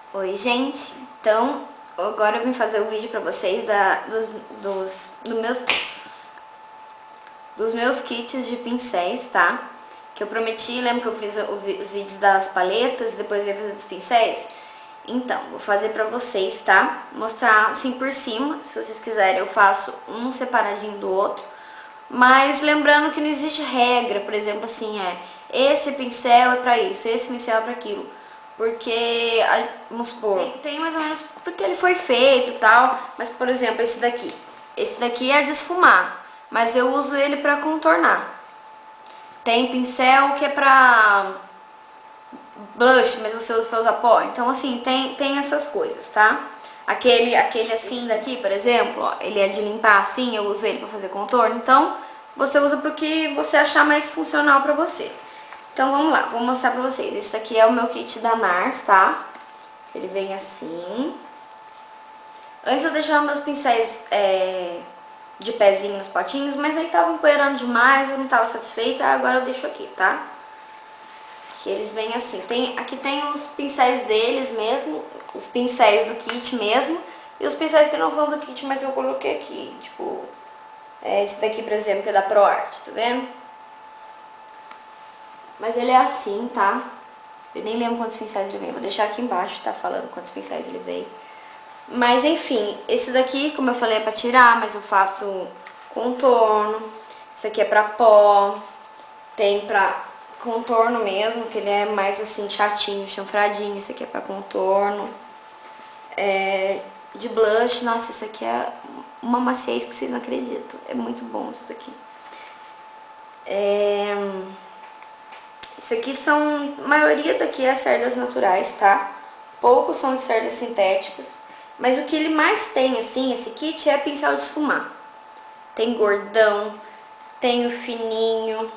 Oi, gente. Então, agora eu vim fazer o vídeo pra vocês dos meus kits de pincéis, tá? Que eu prometi, lembra que eu fiz os vídeos das paletas e depois eu ia fazer dos pincéis? Então, vou fazer pra vocês, tá? Mostrar assim por cima, se vocês quiserem eu faço um separadinho do outro. Mas lembrando que não existe regra, por exemplo, assim, esse pincel é pra isso, esse pincel é pra aquilo. Porque, vamos supor, tem mais ou menos porque ele foi feito e tal, mas por exemplo, esse daqui é de esfumar, mas eu uso ele pra contornar. Tem pincel que é pra blush, mas você usa pra usar pó, então assim, tem essas coisas, tá? Aquele assim daqui, por exemplo, ó, ele é de limpar assim, eu uso ele pra fazer contorno, então você usa porque você achar mais funcional pra você. Então vamos lá, vou mostrar pra vocês. Esse aqui é o meu kit da NARS, tá? Ele vem assim. Antes eu deixava meus pincéis de pezinho nos potinhos, mas aí tava empoeirando demais, eu não tava satisfeita, agora eu deixo aqui, tá? Que eles vêm assim. Aqui tem os pincéis deles mesmo, os pincéis do kit mesmo, e os pincéis que não são do kit, mas eu coloquei aqui, tipo, esse daqui, por exemplo, que é da ProArt, tá vendo? Mas ele é assim, tá? Eu nem lembro quantos pincéis ele vem. Vou deixar aqui embaixo, tá? Falando quantos pincéis ele vem. Mas enfim, esse daqui, como eu falei, é pra tirar, mas eu faço contorno. Esse aqui é pra pó. Tem pra contorno mesmo, que ele é mais assim, chatinho, chanfradinho. Esse aqui é pra contorno. De blush, nossa, esse aqui é uma maciez que vocês não acreditam. É muito bom isso daqui. Isso aqui são, a maioria daqui é cerdas naturais, tá? Poucos são de cerdas sintéticas. Mas o que ele mais tem, assim, esse kit é pincel de esfumar. Tem gordão, tem o fininho,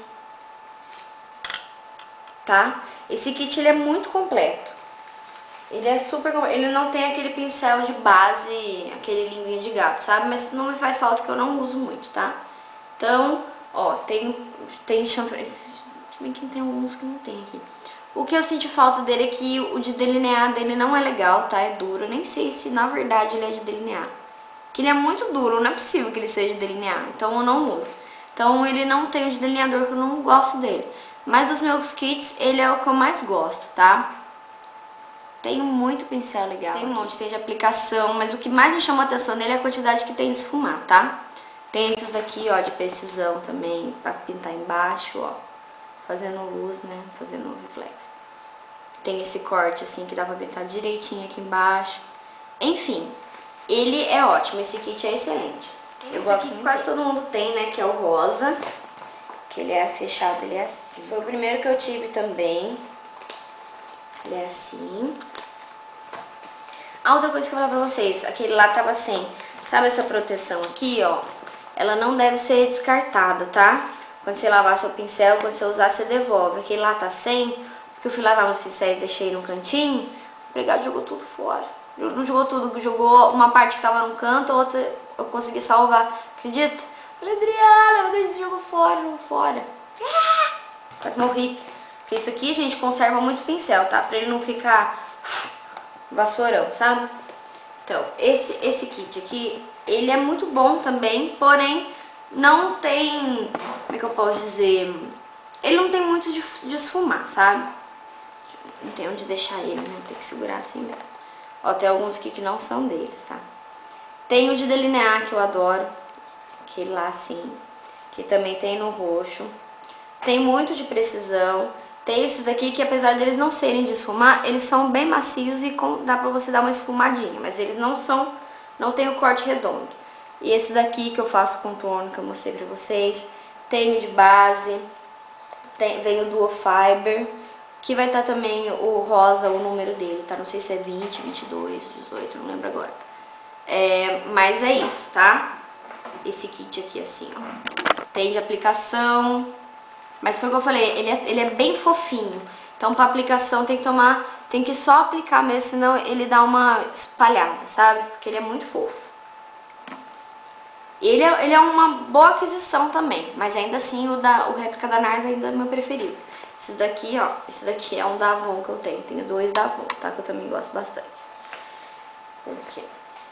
tá? Esse kit, ele é muito completo. Ele é super completo. Ele não tem aquele pincel de base, aquele linguinha de gato, sabe? Mas não me faz falta que eu não uso muito, tá? Então, ó, tem chanfre... Se bem que tem alguns que não tem aqui. O que eu senti falta dele é que o de delinear dele não é legal, tá? É duro. Eu nem sei se na verdade ele é de delinear. Que ele é muito duro, não é possível que ele seja de delinear. Então eu não uso. Então ele não tem o de delineador, que eu não gosto dele. Mas dos meus kits, ele é o que eu mais gosto, tá? Tem muito pincel legal. Tem um monte, tem de aplicação, mas o que mais me chamou a atenção nele é a quantidade que tem de esfumar, tá? Tem esses aqui, ó, de precisão também, pra pintar embaixo, ó. Fazendo luz, né? Fazendo reflexo. Tem esse corte assim que dá pra pintar direitinho aqui embaixo. Enfim, ele é ótimo. Esse kit é excelente. Eu gosto que quase todo mundo tem, né? Que é o rosa. Que ele é fechado, ele é assim. Foi o primeiro que eu tive também. Ele é assim. A outra coisa que eu vou falar pra vocês. Aquele lá tava sem. Sabe essa proteção aqui, ó? Ela não deve ser descartada, tá? Quando você lavar seu pincel, quando você usar, você devolve. Aquele lá tá sem, porque eu fui lavar meus pincéis e deixei no cantinho, o empregado jogou tudo fora. Não jogou tudo, jogou uma parte que tava no canto, a outra eu consegui salvar. Acredita? Eu falei, Adriana, não acredito que você jogou fora. Quase morri. Porque isso aqui, gente, conserva muito pincel, tá? Pra ele não ficar vassourão, sabe? Então, esse kit aqui, ele é muito bom também, porém não tem, como é que eu posso dizer, ele não tem muito de esfumar, sabe? Não tem onde deixar ele, né? Tem que segurar assim mesmo. Ó, tem alguns aqui que não são deles, tá? Tem o de delinear, que eu adoro, aquele lá assim, que também tem no roxo. Tem muito de precisão. Tem esses daqui que, apesar deles não serem de esfumar, eles são bem macios e dá pra você dar uma esfumadinha, mas eles não tem o corte redondo. E esse daqui que eu faço contorno, que eu mostrei pra vocês. Tenho de base. Vem o Duo Fiber. Que vai estar também o rosa, o número dele, tá? Não sei se é 20, 22, 18, não lembro agora. Mas é isso, tá? Esse kit aqui assim, ó. Tem de aplicação. Mas foi o que eu falei, ele é bem fofinho. Então pra aplicação tem que só aplicar mesmo, senão ele dá uma espalhada, sabe? Porque ele é muito fofo. Ele é uma boa aquisição também, mas ainda assim o réplica da NARS ainda é meu preferido. Esses daqui, ó, esse daqui é um da Avon que eu tenho. Tenho 2 da Avon, tá? Que eu também gosto bastante. Por quê?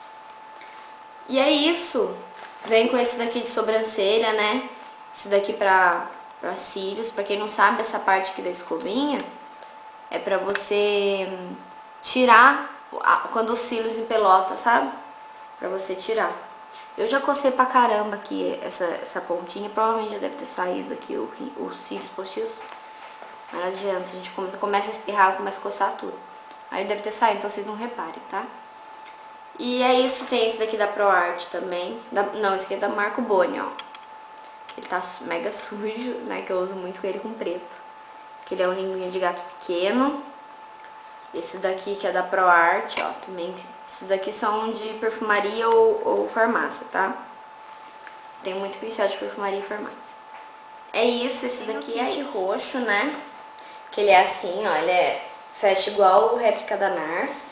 E é isso. Vem com esse daqui de sobrancelha, né? Esse daqui pra cílios. Pra quem não sabe, essa parte aqui da escovinha é pra você tirar quando os cílios empelota, sabe? Pra você tirar. Eu já cocei pra caramba aqui essa pontinha. Provavelmente já deve ter saído aqui os cílios postiços. Mas não adianta, a gente começa a espirrar, começa a coçar tudo. Aí deve ter saído, então vocês não reparem, tá? E é isso, tem esse daqui da ProArt também. Não, esse aqui é da Marco Boni, ó. Ele tá mega sujo, né? Que eu uso muito com ele com preto. Que ele é um linguinha de gato pequeno. Esse daqui que é da ProArt, ó, também. Esses daqui são de perfumaria ou farmácia, tá? Tem muito pincel de perfumaria e farmácia. É isso, esse daqui é de roxo, né? Que ele é assim, ó, ele fecha igual o réplica da NARS.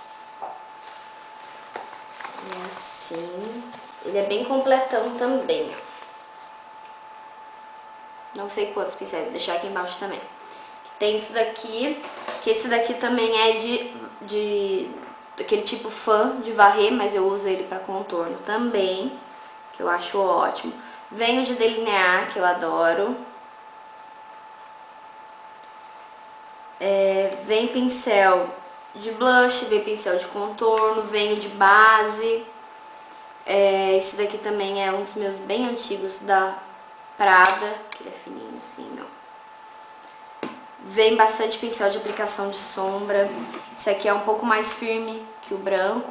Ele é assim. Ele é bem completão também, ó. Não sei quantos pincéis, vou deixar aqui embaixo também. Tem isso daqui, que esse daqui também é daquele tipo fã de varrer, mas eu uso ele pra contorno também, que eu acho ótimo. Vem o de delinear, que eu adoro. Vem pincel de blush, vem pincel de contorno, vem o de base. Esse daqui também é um dos meus bem antigos da Prada, que ele é fininho assim, ó. Vem bastante pincel de aplicação de sombra. Esse aqui é um pouco mais firme que o branco.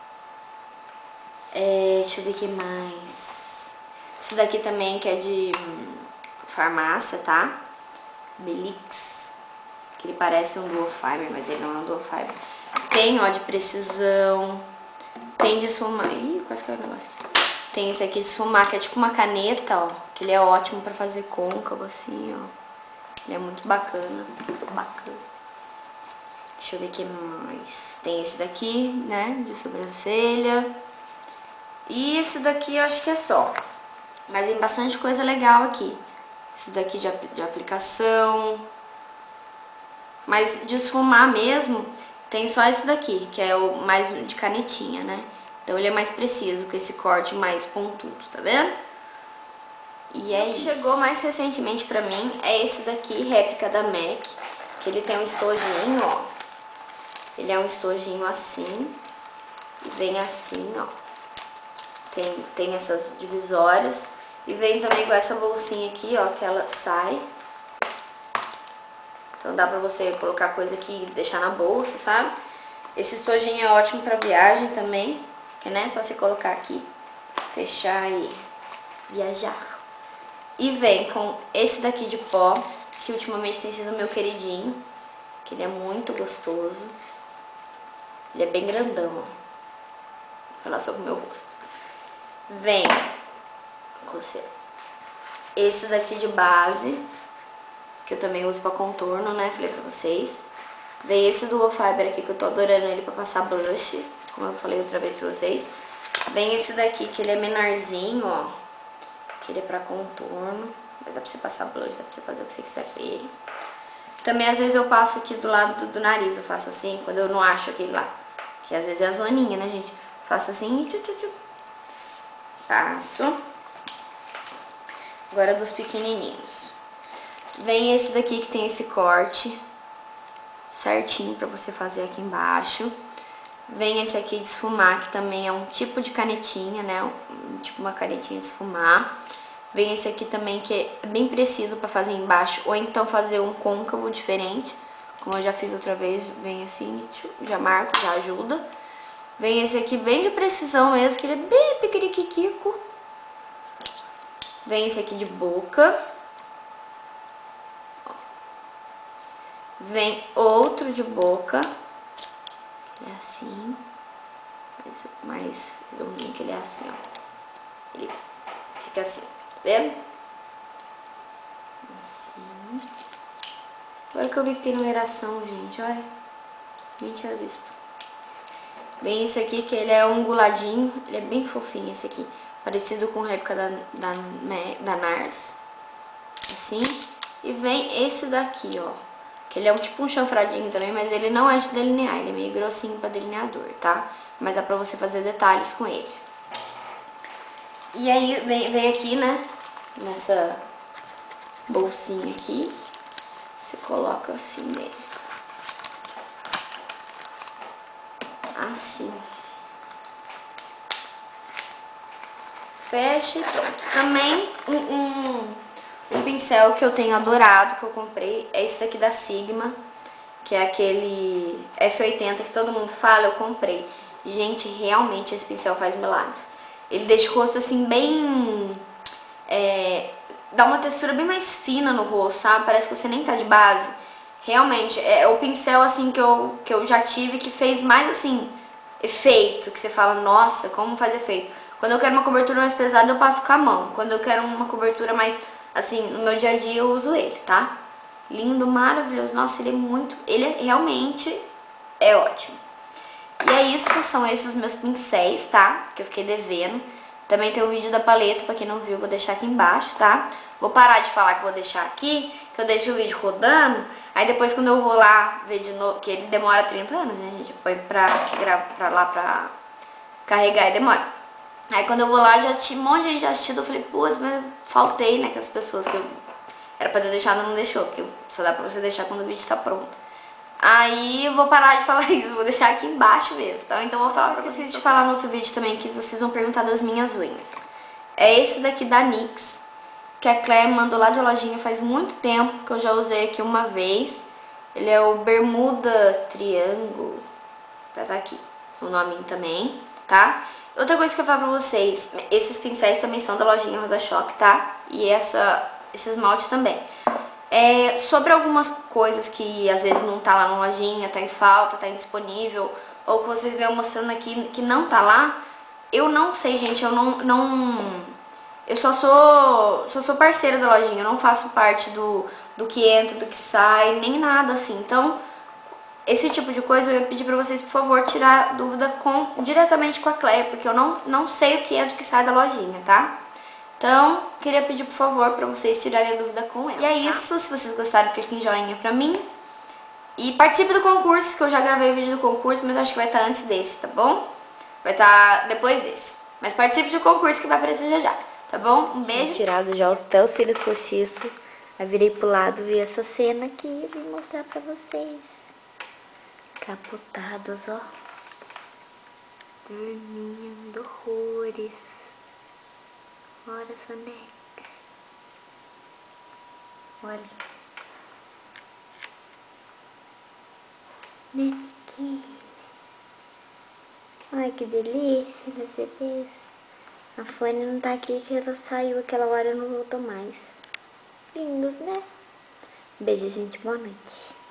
Deixa eu ver o que mais. Esse daqui também que é de farmácia, tá? Belix. Que ele parece um dual fiber, mas ele não é um dual fiber. Tem, ó, de precisão. Tem de esfumar. Ih, quase caiu o negócio. Tem esse aqui de esfumar, que é tipo uma caneta, ó. Que ele é ótimo pra fazer côncavo, assim, ó. Ele é muito bacana. Bacana. Deixa eu ver o que mais. Tem esse daqui, né? De sobrancelha. E esse daqui eu acho que é só. Mas tem bastante coisa legal aqui. Esse daqui de aplicação. Mas de esfumar mesmo, tem só esse daqui, que é o mais de canetinha, né? Então ele é mais preciso, com esse corte mais pontudo, tá vendo? E é isso. Chegou mais recentemente pra mim, é esse daqui, réplica da MAC, que ele tem um estojinho, ó. Ele é um estojinho assim, e vem assim, ó. Tem essas divisórias, e vem também com essa bolsinha aqui, ó, que ela sai. Então dá pra você colocar coisa aqui e deixar na bolsa, sabe? Esse estojinho é ótimo pra viagem também, que né, é só você colocar aqui, fechar e viajar. E vem com esse daqui de pó, que ultimamente tem sido meu queridinho, que ele é muito gostoso. Ele é bem grandão, ó, em relação com o meu rosto. Vem com esse daqui de base, que eu também uso pra contorno, né, falei pra vocês. Vem esse dual fiber aqui, que eu tô adorando ele pra passar blush, como eu falei outra vez pra vocês. Vem esse daqui, que ele é menorzinho, ó, que ele é pra contorno, mas dá pra você passar blush, dá pra você fazer o que você quiser com ele. Também, às vezes, eu passo aqui do lado do nariz, eu faço assim, quando eu não acho aquele lá, que às vezes é a zoninha, né, gente? Faço assim e tchu. Passo. Agora dos pequenininhos. Vem esse daqui que tem esse corte certinho pra você fazer aqui embaixo. Vem esse aqui de esfumar, que também é um tipo de canetinha, né? Tipo uma canetinha de esfumar. Vem esse aqui também que é bem preciso pra fazer embaixo, ou então fazer um côncavo diferente, como eu já fiz outra vez. Vem assim, já marco, já ajuda. Vem esse aqui bem de precisão mesmo, que ele é bem piquiriquiquico. Vem esse aqui de boca. Vem outro de boca. Ele é assim. Mais redondinho, que ele é assim, ó. Ele fica assim, tá vendo? Assim. Agora que eu vi que tem numeração, gente, olha. Nem tinha visto. Vem esse aqui, que ele é onguladinho. Ele é bem fofinho, esse aqui. Parecido com a réplica da NARS. Assim. E vem esse daqui, ó. Que ele é tipo um chanfradinho também, mas ele não é de delinear. Ele é meio grossinho pra delineador, tá? Mas dá pra você fazer detalhes com ele. E aí vem aqui, né? Nessa bolsinha aqui. Você coloca assim nele. Assim. Fecha e pronto. Também um pincel que eu tenho adorado, que eu comprei, é esse daqui da Sigma, que é aquele F80 que todo mundo fala, eu comprei. Gente, realmente esse pincel faz milagres. Ele deixa o rosto assim bem... dá uma textura bem mais fina no rosto, sabe? Parece que você nem tá de base. Realmente, é o pincel assim que eu já tive que fez mais assim, efeito, que você fala, nossa, como faz efeito. Quando eu quero uma cobertura mais pesada, eu passo com a mão. Quando eu quero uma cobertura mais, assim, no meu dia a dia, eu uso ele, tá? Lindo, maravilhoso. Nossa, ele realmente é ótimo. E é isso, são esses meus pincéis, tá? Que eu fiquei devendo. Também tem o vídeo da paleta, pra quem não viu, vou deixar aqui embaixo, tá? Vou parar de falar que vou deixar aqui, que eu deixo o vídeo rodando. Aí depois quando eu vou lá ver de novo, que ele demora 30 anos, né, gente? Põe pra carregar e demora. Aí quando eu vou lá, já tinha um monte de gente assistindo, eu falei, putz, mas faltei, né, que as pessoas que eu era pra ter deixado não deixou, porque só dá pra você deixar quando o vídeo tá pronto. Aí eu vou parar de falar isso, vou deixar aqui embaixo mesmo, tá? Então eu vou falar, esqueci de falar no outro vídeo também, que vocês vão perguntar das minhas unhas. É esse daqui da NYX, que a Claire mandou lá de lojinha faz muito tempo, que eu já usei aqui uma vez. Ele é o Bermuda Triângulo, tá aqui o nome também, tá? Outra coisa que eu falo pra vocês, esses pincéis também são da lojinha Rosa Choque, tá? E esse esmalte também. Sobre algumas coisas que às vezes não tá lá na lojinha, tá em falta, tá indisponível, ou que vocês veem mostrando aqui que não tá lá, eu não sei, gente, eu só sou parceira da lojinha, eu não faço parte do que entra, do que sai, nem nada assim. Então, esse tipo de coisa eu ia pedir pra vocês, por favor, tirar dúvida diretamente com a Claire, porque eu não sei o que entra e o que sai da lojinha, tá? Então, queria pedir, por favor, pra vocês tirarem a dúvida com ela. E é isso, se vocês gostaram, clique em joinha pra mim. E participe do concurso, que eu já gravei o vídeo do concurso, mas eu acho que vai estar antes desse, tá bom? Vai estar depois desse. Mas participe do concurso que vai aparecer já já, tá bom? Um beijo. Tirado já até os cílios postiços. Aí virei pro lado, vi essa cena aqui e vim mostrar pra vocês. Capotados, ó. Dormindo horrores. Olha essa neca. Olha. Nequinha. Ai, que delícia das bebês. A Fanny não tá aqui, que ela saiu aquela hora e não voltou mais. Lindos, né? Beijo, gente. Boa noite.